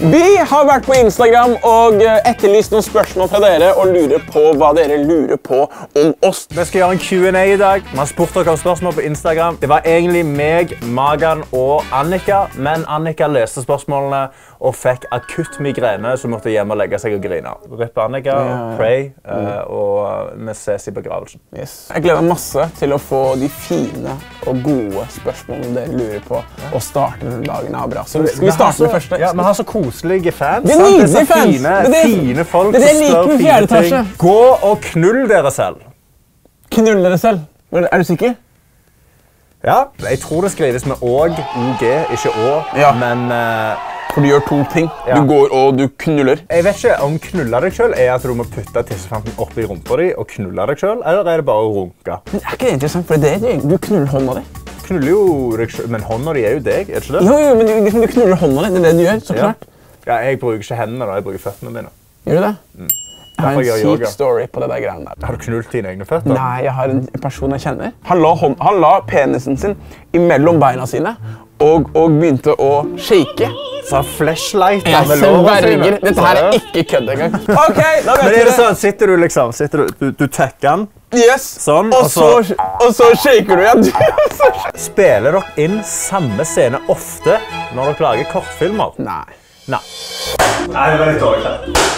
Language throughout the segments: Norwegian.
Vi har vært på Instagram og etterlyst noen spørsmål fra dere og lurer på hva dere lurer på om oss. Vi skal gjøre en Q&A i dag. Vi har spurt dere om spørsmål på Instagram. Det var egentlig meg, Magan og Annika, men Annika løste spørsmålene og fikk akutt migrene, så måtte hjem og legge seg og grine. Rippe Annika, pray, og vi ses i begravelsen. Yes. Jeg gleder meg masse til å få de fine og gode spørsmålene dere lurer på og starte den dagen av bra. Så skal vi starte med første? Ja, vi har så koselige fans. Det er nydelige fans! Fine folk det er som like med fjerde etasje. Gå og knull dere selv. Knull dere selv? Er du sikker? Ja, jeg tror det skrives med OG, ikke Å, men... For du gjør to ting. Du går og du knuller. Jeg vet ikke om knulla deg selv er at du må putte tissefanten opp i rumpa di og knulla deg selv, eller er det bare å runke? Men er ikke det interessant, for det er det du knuller hånda di. Knuller jo deg selv, men hånda di er jo deg, er det ikke det? Jo, men du knuller hånda di, det er det du gjør, så klart. Ja, jeg bruker ikke hendene da, jeg bruker føttene mine. Gjør du det? Jeg har en syk story på det der greiene der. Har du knullt dine egne føtter? Nei, jeg har en person jeg kjenner. Han la penisen sin imellom beina sine og begynte å shake. Så flashlighter Jeg med lårene sverger. Dette her er ikke kødd engang. Ok, da vet men vi er det det. sånn, sitter du liksom, du tekker den, Yes. sånn, og så shaker du igjen. Spiller dere inn samme scene ofte når dere lager kortfilmer? Nei. Nei. Nei, det var litt dårlig.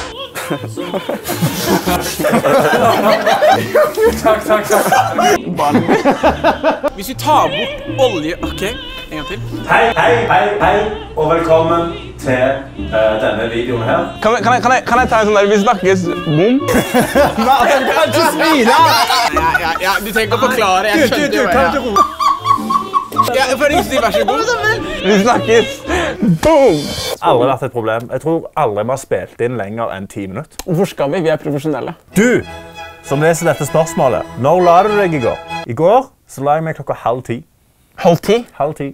Takk. Hvis vi tar bort olje... Ok, en gang til. Hei, og velkommen til denne videoen her. Kan jeg ta en sånn der, vi snakkes boom? Du kan ikke smile! Ja, du trenger ikke å forklare, jeg skjønner jo kan du ro? Ja, for ikke si vær så god. Vi snakkes boom! Aldri vært et problem. Jeg tror aldri vi har spilt inn lenger enn 10 minutter. Hvorfor skal vi? Vi er profesjonelle. Du, som leser dette spørsmålet, når la du deg i går? I går så la jeg meg klokka 9:30. 9:30? 9:30.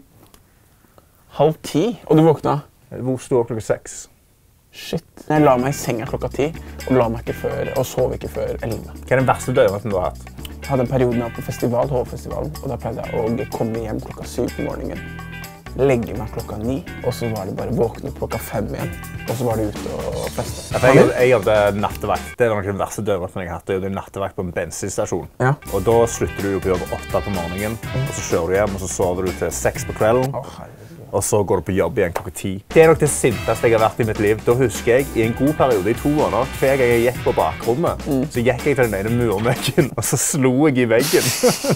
9:30? Og du våkna? Jeg sto opp klokka 6. Shit. Jeg la meg i senga klokka 10, og sov ikke før 11. Hva er den verste døgnet du har hatt? Jeg hadde en periode med på festival, Hovfestivalen, og da pleide jeg å komme hjem klokka 7 på morgenen. Legge meg klokka 9, og så var det bare våkne opp klokka 5 igjen. Og så var det ute og feste. Jeg jobbet nattevakt. Det er nok den verste døgnene jeg har hatt. Jeg jobbet nattevakt på en bensinstasjon. Ja. Og da slutter du på jobb 8 på morgenen, og så kjører du hjem, og så sover du til 6 på kvelden. Og så går du på jobb igjen klokka 10. Det er nok det sinteste jeg har vært i mitt liv. Da husker jeg, i en god periode, i 2 måneder, hver gang jeg gikk på bakrommet, så gikk jeg til den ene murveggen, og så slo jeg i veggen.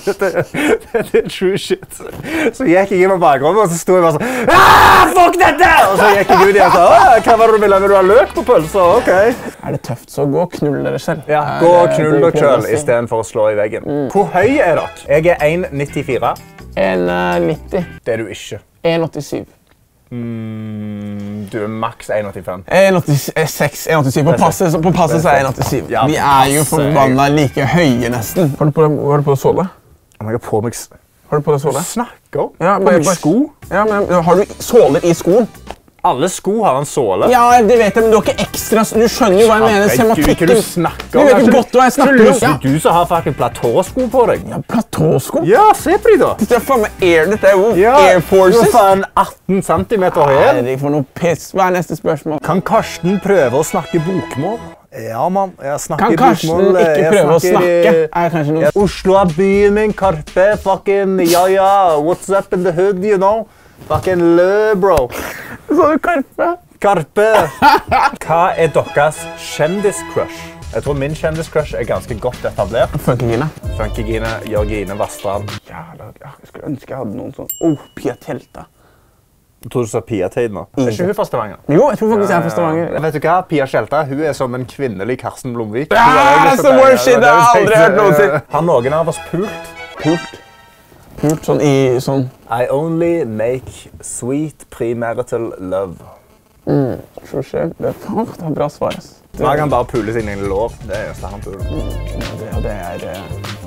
Det er true shit. Så gikk jeg inn på bakrommet, og så sto jeg bare sånn, fuck dette! Og så gikk jeg ut igjen og sa, hva var det du ville? Vil du ha løk på pølser? Ok. Er det tøft, så gå og knull dere selv. Ja, gå og knull dere selv, i stedet for å slå i veggen. Hvor høy er dere? Jeg er 1,94. 1,90. Det er du ikke. 1,87. Du er maks 1,85. 1,86, 1,87. På passet så er 1,87. Ja, Vi er jo forbannet like høye nesten. Har du på såle? Jeg har på meg... Har du på deg såle? Snakker? Ja, på meg sko? Ja, men har du såler i skoen? Alle sko har en såle. Ja, det vet jeg, men du har ikke ekstra... Du skjønner jo hva jeg mener. Sematikken. Du snakker om. Du vet jo godt hva jeg snakker om. Du som har faktisk platåsko på deg. Ja, platåsko? Ja, se på de da. Dette er faen meg dette er jo Air Forces. Du er faen 18 centimeter høy. Herregud, for noe piss. Hva er neste spørsmål? Kan Karsten prøve å snakke bokmål? Ja, mann. Jeg snakker bokmål. Kan Karsten ikke prøve å snakke? Er kanskje noe... Oslo er byen min, Karpe, fucking, ja, what's up in the hood, you know? Fucking lø, bro. Så du Karpe? Karpe! Hva er deres kjendiscrush? Jeg tror min kjendiscrush er ganske godt etablert. Funkygine. Funkygine, Jørgine Vastrand. Jævla, jeg skulle ønske jeg hadde noen sånn... Pia Tjelta. Jeg tror du sa Pia Teid nå. Er ikke hun fra Stavanger? Jo, jeg tror faktisk jeg er fra Stavanger. Vet du hva? Pia Tjelta, hun er som en kvinnelig Karsten Blomvik. Ja, så worship, det har jeg aldri hørt noen si. Har noen av oss pult? Pult? Pult sånn i sånn... I only make sweet premarital love. Så skjer det. Det er bra svar, ass. Man kan bare pule sine egne lår. Det er eneste han puler. Det er...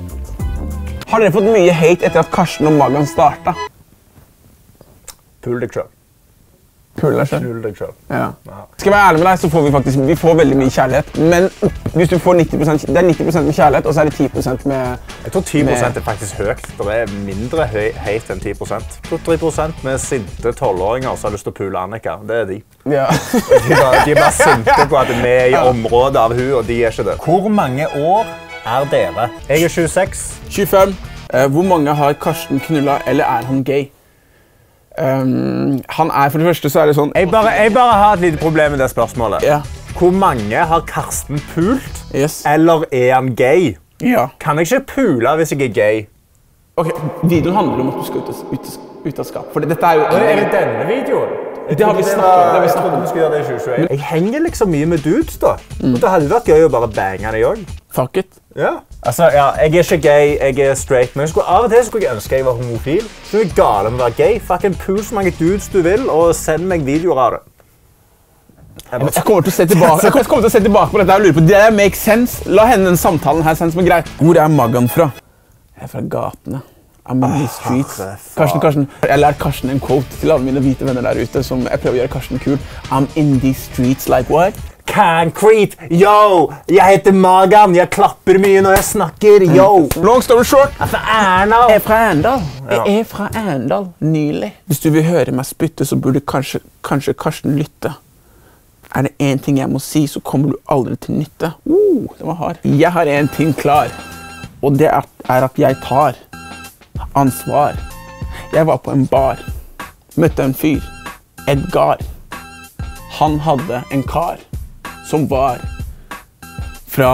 Har dere fått mye hate etter at Karsten og Magan startet? Pul deg selv. Pule deg selv. Knull deg selv. Ja. Skal jeg være ærlig med deg, så får vi får veldig mye kjærlighet. Men hvis du får 90%, det er 90% med kjærlighet, og så er det 10% med... Jeg tror 10% er faktisk høyt. Det er mindre høyt enn 10%. 3% med sinte 12-åringer som har lyst til å pule Annika. Det er de. Ja. De er bare sinte på at vi er i området av hun, og de er ikke det. Hvor mange år er dere? Jeg er 26. 25. Hvor mange har Karsten knullet, eller er han gay? Han er, for det første så er det sånn... Jeg bare har et lite problem med det spørsmålet. Ja. Hvor mange har Karsten pult, Yes. eller er han gay? Ja. Kan jeg ikke pule hvis jeg er gay? Ok, videoen handler om at du skal ut av skap. For dette er jo... Er det denne videoen? Det har vi snakket om. Du skal gjøre det i 2021. Jeg henger liksom mye med dudes da. Det hadde vært gøy å bare bange deg også. Fuck it. Ja. Altså, ja, jeg er ikke gay, jeg er straight, men av og til skulle jeg ønske jeg var homofil. Så er det gale med å være gay. Fucking pul så mange dudes du vil, og send meg videoer av det. Jeg kommer til å se tilbake på dette og lurer på, det makes sense. La henne den samtalen her sense, men greit. Hvor er Magan fra? Jeg er fra gatene. I'm in the streets. Karsten. Jeg lærte Karsten en quote til alle mine hvite venner der ute, som jeg prøver å gjøre Karsten kul. I'm in the streets like what? Concrete! Yo! Jeg heter Magan, jeg klapper mye når jeg snakker, yo! Long story short. Jeg er fra Arendal. Jeg er fra Arendal. Nylig. Hvis du vil høre meg spytte, så burde kanskje Karsten lytte. Er det en ting jeg må si, så kommer du aldri til nytte. Det var hard. Jeg har en ting klar, og det er at jeg tar ansvar. Jeg var på en bar, møtte en fyr, Edgar. Han hadde en kar som var fra...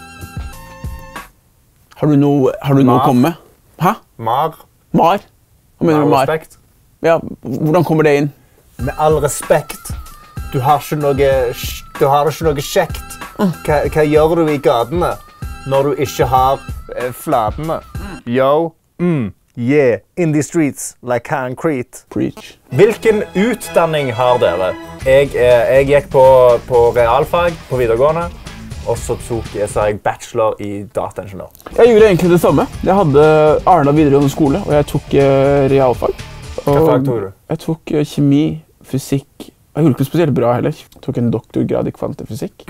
Har du noe å komme med? Hæ? Mar. Mar? Hva mener du med Mar? Respekt. Ja, hvordan kommer det inn? Med all respekt. Du har ikke noe kjekt. Hva gjør du i gatene når du ikke har flatene? Yo. Yeah. In the streets like concrete. Preach. Hvilken utdanning har dere? Jeg gikk på realfag på videregående, og så har jeg bachelor i dataingeniør. Jeg gjorde egentlig det samme. Jeg hadde Arendal videregående skole, og jeg tok realfag. Hva fag tok du? Jeg tok kjemi, fysikk. Jeg gjorde ikke spesielt bra heller. Jeg tok en doktorgrad i kvantefysikk.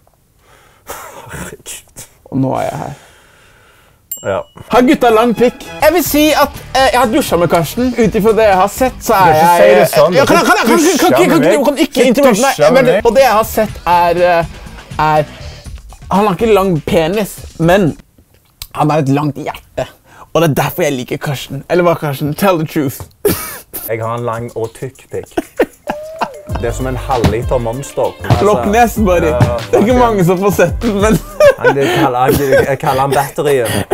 Og nå er jeg her. Ja. Har gutta lang pikk? Jeg vil si at jeg har dusjet med Karsten. Utifra det jeg har sett, så er jeg... Du kan ikke si det sånn. Du kan ikke intervjue meg. Og det jeg har sett er... Han har ikke lang penis, men han har et langt hjerte. Og det er derfor jeg liker Karsten. Eller hva, Karsten? Tell the truth. Jeg har en lang og tykk pikk. Det er som en halvliter monster. Loch Ness, buddy. Det er ikke mange som får sett den, men... Jeg kaller han batterien.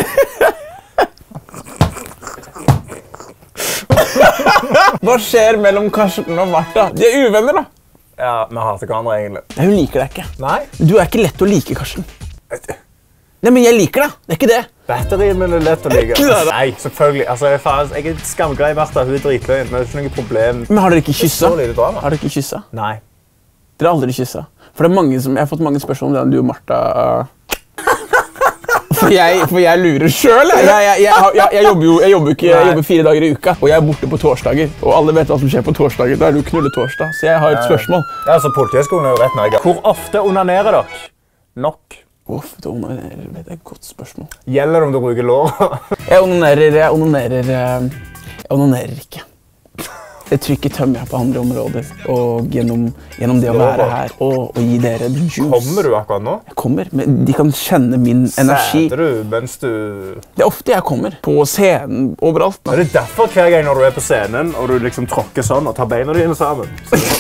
Hva skjer mellom Karsten og Martha? De er uvenner, da. Ja, vi hater hverandre egentlig. Nei, hun liker deg ikke. Nei. Du er ikke lett å like, Karsten. Nei, men jeg liker deg. Det er ikke det. Batterien min er lett å like. Nei, selvfølgelig. Altså, jeg er skamgrei, Martha. Hun er dritløgn, men det er ikke noe problem. Men har dere ikke kysset? Har dere ikke kysset? Nei. Dere har aldri kysset. For det er mange som... Jeg har fått mange spørsmål om det, du og Martha... For jeg lurer selv. Jeg jobber 4 dager i uka, og jeg er borte på torsdager. Og alle vet hva som skjer på torsdager. Da er det jo knulletorsdag, så jeg har et spørsmål. Ja, altså, politihøgskolen er jo rett nærmere. Hvor ofte onanerer dere? Nok. Hvor ofte onanerer? Det er et godt spørsmål. Gjelder det om du bruker lår? Jeg onanerer ikke. Det trykket tømmer jeg på andre områder, og gjennom det å være her og gi dere juice. Kommer du akkurat nå? Jeg kommer, men de kan kjenne min energi. Sæder du mens du... Det er ofte jeg kommer, på scenen, overalt. Er det derfor hver gang når du er på scenen, og du liksom tråkker sånn og tar beina dine sammen?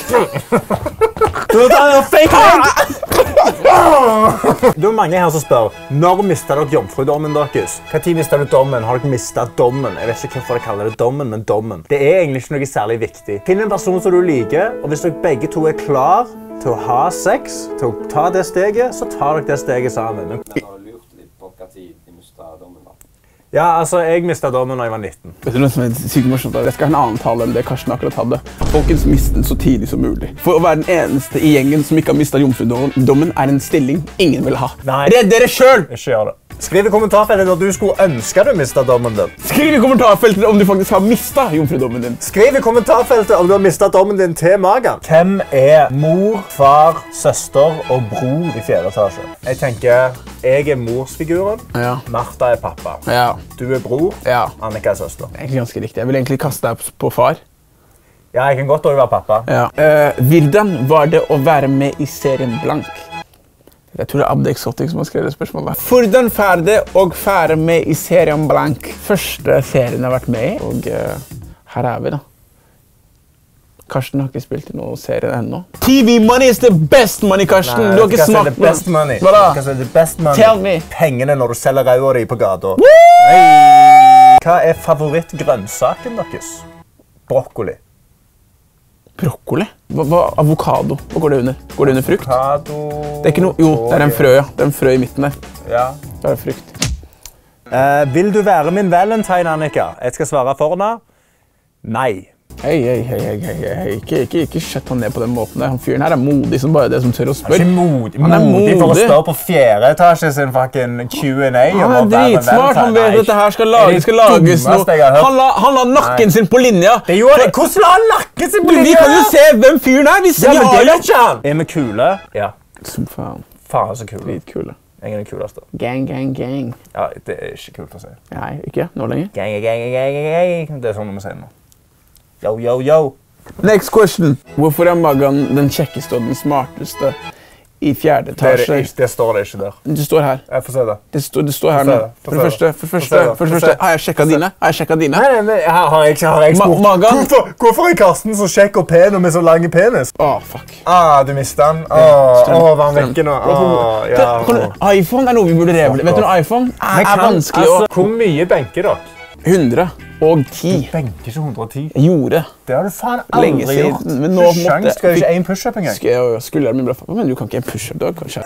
Du tar en fake leg! Det er mange her som spør, når mistet dere jomfrudommen deres? Hva tid mistet du dommen? Har dere mistet dommen? Jeg vet ikke hvorfor de kaller det dommen, men dommen. Det er egentlig ikke noe særlig viktig. Finn en person som du liker, og hvis dere begge to er klar til å ha sex, til å ta det steget, så tar dere det steget sammen. Men har du lurt litt på hva tid de mistet dommen da? Ja, altså, jeg mistet dommen da jeg var 19. Vet du noe som er sykt morsomt? Jeg skal ha en annen tale enn det Karsten akkurat hadde. Folkens, mist den så tidlig som mulig. For å være den eneste i gjengen som ikke har mistet jomfrudommen, er en stilling ingen vil ha. Nei. Redd dere selv! Ikke gjør det. Skriv i kommentarfeltet når du skulle ønske du mistet dommen din. Skriv i kommentarfeltet om du faktisk har mistet jomfrudommen din. Skriv i kommentarfeltet om du har mistet dommen din til magen. Hvem er mor, far, søster og bror i 4. etasje? Jeg tenker, jeg er morsfiguren, Ja. Martha er pappa. Ja. Du er bror, Ja. Annika er søster. Egentlig ganske riktig. Jeg vil egentlig kaste deg på far. Ja, jeg kan godt også være pappa. Ja. Hvordan var det å være med i serien Blank? Jeg tror det er Abde Exotic som har skrevet spørsmålet. Hvordan var det å være med i serien Blank? Første serien jeg har vært med i, og her er vi da. Karsten har ikke spilt i noen serie ennå. TV money is the best money, Karsten! Nei, Du har ikke smakt the best money. Hva da? Jeg skal si the best money. Tell me. Pengene når du selger røda di på gata. Hva er favorittgrønnsaken deres? Brokkoli. Brokkoli? Avokado. Hva går det under? Går det under frukt? Avokado. Det er ikke noe. Jo, det er en frø, ja. Det er en frø i midten der. Ja. Det er frukt. Vil du være min valentine, Annika? Jeg skal svare for henne. Nei. Hei. Ikke skjøtt han ned på den måten der. Han fyren her er modig som bare det som tør å spørre. Han er ikke Han er modig for å modig. stå på 4. etasje sin fucking Q&A. Han er dritsmart. Han vet at dette her skal lages noe. Han la nakken sin på linja. Det gjorde det. Hvordan la han nakken sin på linja? Vi kan jo se hvem fyren er. Vi Ja, men har det jo gjør ikke han. Er vi kule? Ja. Som faen. Faen så kule. Dritkule. Jeg er den kuleste. Gang. Ja, det er ikke kult å si. Nei, ikke nå lenger. Gang. Det er sånn vi sier nå. Yo. Next question. Hvorfor er Magan den kjekkeste og den smarteste i 4. etasje? Det står det ikke der. Det står her. Jeg får se det. Det står her nå. For det første. Har jeg sjekket dine? Nei, men har jeg spurt. Magan? Hvorfor er Karsten så kjekk og pen og med så lang penis? Fuck. Du mistet den. Var han vekke nå? iPhone er noe vi burde revle. Vet du noe iPhone er vanskelig å... Hvor mye benker dere? 110. Benker ikke 110. Jeg gjorde. Det har du faen Lenge aldri siden, gjort. men nå måtte- Skal du ikke en push-up engang? Skulle min bra pappa, men du kan ikke en push-up da, kanskje.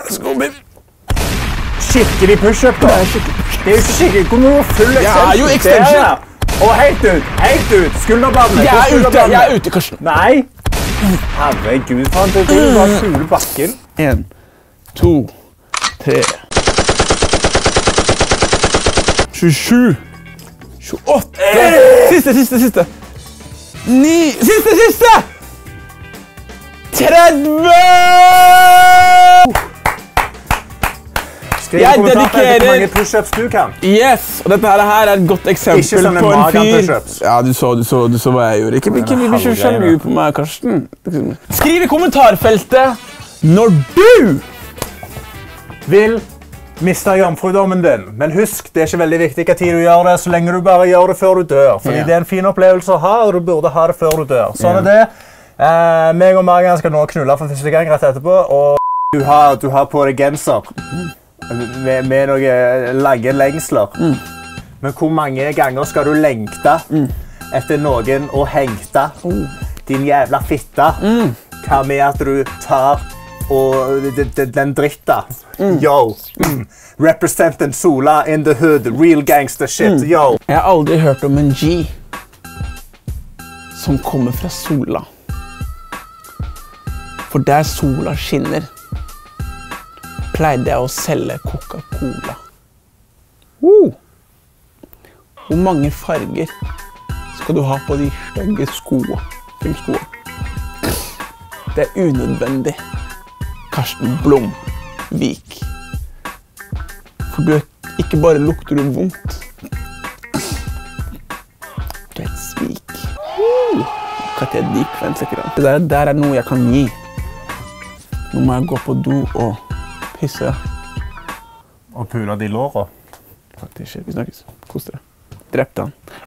Skikkelig push-up da. Det er jo ikke skikkelig. Hvor mye full Ja, jo, extension. Og helt ut. Skulderbladene. Jeg er ute, Karsten. Nei. Herregud, faen. Det er bare kule bakken. 1, 2, 3. 27. 28. Siste. 9. Siste. 30. Skriv i kommentarfeltet hvor mange push-ups du kan. Yes, og dette her er et godt eksempel Ikke sånne på en fyr. magen-pushups. Ja, du så hva jeg gjorde. Ikke bli så sjalu på meg, Karsten. Skriv i kommentarfeltet når du Vil miste jomfrudommen din. Men husk, det er ikke veldig viktig hva tid du gjør det, så lenge du bare gjør det før du dør. Fordi det er en fin opplevelse å ha, og du burde ha det før du dør. Sånn er det. Meg og Magan skal nå knulle for første gang rett etterpå, og du har på deg genser med noen lange lengsler. Men hvor mange ganger skal du lengte etter noen å hengte? Din jævla fitte. Hva med at du tar og den dritta. Yo. Representing Sola in the hood. Real gangster shit. Yo. Jeg har aldri hørt om en G som kommer fra Sola. For der sola skinner, pleide jeg å selge Coca-Cola. Hvor mange farger skal du ha på de stygge skoene? Det er unødvendig. Karsten Blomvik. For du ikke bare lukter du vondt. Du er et svik. Kan jeg dype for en sekund? Det der er noe jeg kan gi. Nå må jeg gå på do og pisse. Og pule de lårene. Faktisk, vi snakkes. Kos dere. Drepte han.